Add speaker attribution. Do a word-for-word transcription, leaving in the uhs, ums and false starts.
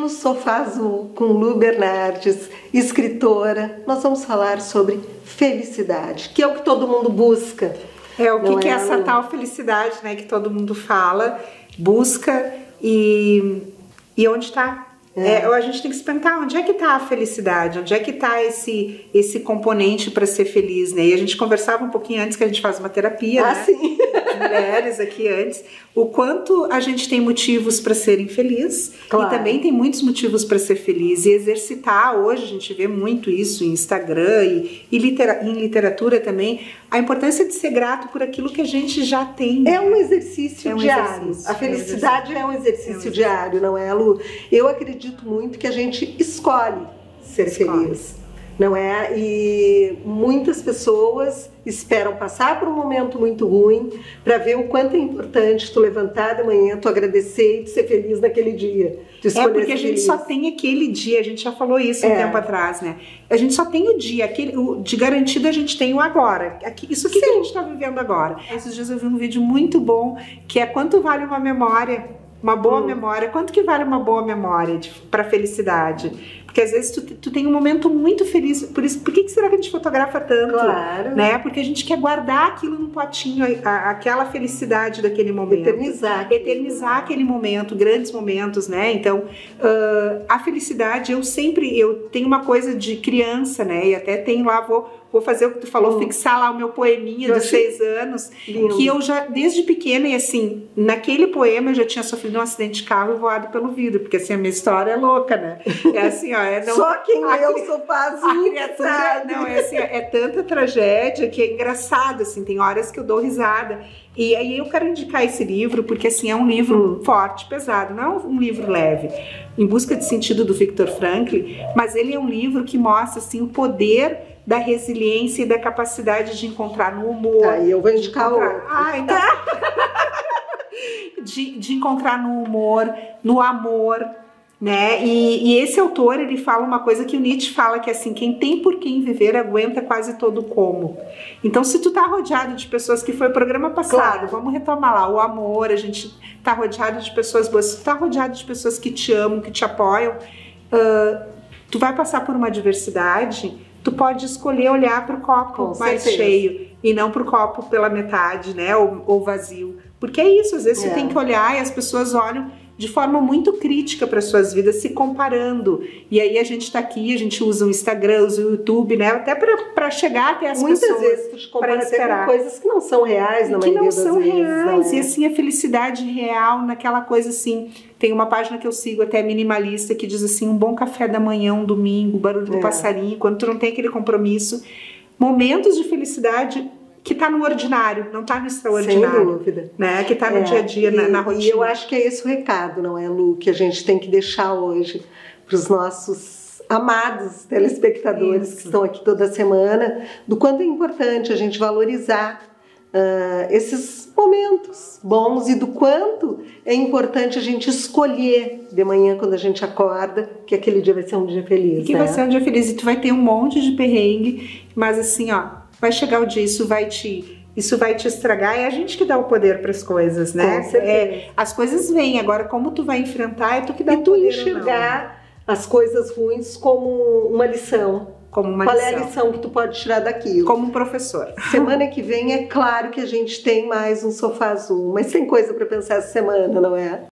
Speaker 1: no Sofá Azul com Lu Bernardes, escritora. Nós vamos falar sobre felicidade, que é o que todo mundo busca.
Speaker 2: É o que,
Speaker 1: Não
Speaker 2: que é,
Speaker 1: é,
Speaker 2: essa
Speaker 1: Lu?
Speaker 2: tal felicidade, né, que todo mundo fala, busca e, e onde está? É. É, a gente tem que se perguntar onde é que está a felicidade, onde é que está esse, esse componente para ser feliz, né? E a gente conversava um pouquinho antes, que a gente faz uma terapia,
Speaker 1: ah,
Speaker 2: né?
Speaker 1: Sim.
Speaker 2: De mulheres aqui antes, o quanto a gente tem motivos para ser infeliz, claro. E também tem muitos motivos para ser feliz, e exercitar. Hoje a gente vê muito isso em Instagram e, e litera, em literatura também, a importância de ser grato por aquilo que a gente já tem.
Speaker 1: É um exercício
Speaker 2: é um
Speaker 1: diário.
Speaker 2: Exercício,
Speaker 1: a felicidade é um exercício, é um exercício,
Speaker 2: é um exercício
Speaker 1: diário, não é, Lu? Eu acredito muito que a gente escolhe ser escolhe. feliz, não é? E muitas pessoas esperam passar por um momento muito ruim para ver o quanto é importante tu levantar de manhã, tu agradecer e tu ser feliz naquele dia.
Speaker 2: É porque a gente feliz. só tem aquele dia, a gente já falou isso um é. tempo atrás, né? A gente só tem o dia, aquele, o, de garantido a gente tem o agora. Aqui, isso que, que a gente está vivendo agora. Esses dias eu vi um vídeo muito bom, que é quanto vale uma memória. Uma boa hum. memória. Quanto que vale uma boa memória para felicidade? Porque às vezes tu, tu tem um momento muito feliz. Por isso, por que, que será que a gente fotografa tanto?
Speaker 1: Claro.
Speaker 2: Né? Porque a gente quer guardar aquilo no potinho, a, a, aquela felicidade daquele momento.
Speaker 1: Eternizar.
Speaker 2: Eternizar aquele momento, grandes momentos, né? Então, uh, a felicidade, eu sempre, eu tenho uma coisa de criança, né? E até tenho lá, vou, vou fazer o que tu falou, hum. fixar lá o meu poeminha dos seis anos, lindo. Que eu já, desde pequena, e assim, naquele poema eu já tinha sofrido um acidente de carro e voado pelo vidro, porque assim, a minha história é louca, né? É assim, ó, é não,
Speaker 1: só quem
Speaker 2: a,
Speaker 1: lê o Sofá Azul,
Speaker 2: a criatura,
Speaker 1: sabe?
Speaker 2: não, é assim, é tanta tragédia que é engraçado, assim, tem horas que eu dou risada. E aí eu quero indicar esse livro, porque assim, é um livro hum. forte, pesado, não é um livro leve, Em Busca de Sentido, do Viktor Frankl, mas ele é um livro que mostra, assim, o poder da resiliência e da capacidade de encontrar no humor.
Speaker 1: Tá, e eu vou indicar o outro.
Speaker 2: Ah, então... de, de encontrar no humor, no amor, né? E, e esse autor, ele fala uma coisa que o Nietzsche fala, que é assim, quem tem por quem viver aguenta quase todo como. Então, se tu tá rodeado de pessoas, que foi o programa passado, claro. Vamos retomar lá, o amor, a gente tá rodeado de pessoas boas, se tu tá rodeado de pessoas que te amam, que te apoiam, uh, tu vai passar por uma adversidade, tu pode escolher olhar pro copo Com mais certeza. cheio e não pro copo pela metade, né, ou, ou vazio. Porque é isso, às vezes é. Você tem que olhar e as pessoas olham de forma muito crítica para suas vidas, se comparando. E aí a gente está aqui, a gente usa o Instagram, usa o YouTube, né? Até para chegar até as
Speaker 1: Muitas
Speaker 2: pessoas.
Speaker 1: Muitas vezes tu te compara até com coisas que não são reais, na maioria das vezes. Que não são reais.
Speaker 2: É. E assim, a felicidade real naquela coisa assim... Tem uma página que eu sigo, até minimalista, que diz assim, um bom café da manhã, um domingo, barulho do é. passarinho, quando tu não tem aquele compromisso. Momentos de felicidade... que está no ordinário, não está no extraordinário. Sem dúvida. Né? Que está no é, dia a dia, e, na, na rotina.
Speaker 1: E eu acho que é esse o recado, não é, Lu? Que a gente tem que deixar hoje para os nossos amados telespectadores Isso. que estão aqui toda semana, do quanto é importante a gente valorizar uh, esses momentos bons e do quanto é importante a gente escolher de manhã, quando a gente acorda, que aquele dia vai ser um dia feliz.
Speaker 2: Que
Speaker 1: né?
Speaker 2: vai ser um dia feliz. E tu vai ter um monte de perrengue, mas assim, ó, vai chegar o dia, isso vai te, isso vai te estragar, é a gente que dá o poder para as coisas, né?
Speaker 1: Com certeza.
Speaker 2: É, as coisas vêm, agora como tu vai enfrentar, é tu que dá
Speaker 1: e
Speaker 2: o poder.
Speaker 1: E tu enxergar as coisas ruins como uma lição.
Speaker 2: Como uma
Speaker 1: Qual
Speaker 2: lição.
Speaker 1: é a lição que tu pode tirar daquilo?
Speaker 2: Como um professor.
Speaker 1: Semana que vem é claro que a gente tem mais um Sofá Azul, mas tem coisa para pensar essa semana, não é?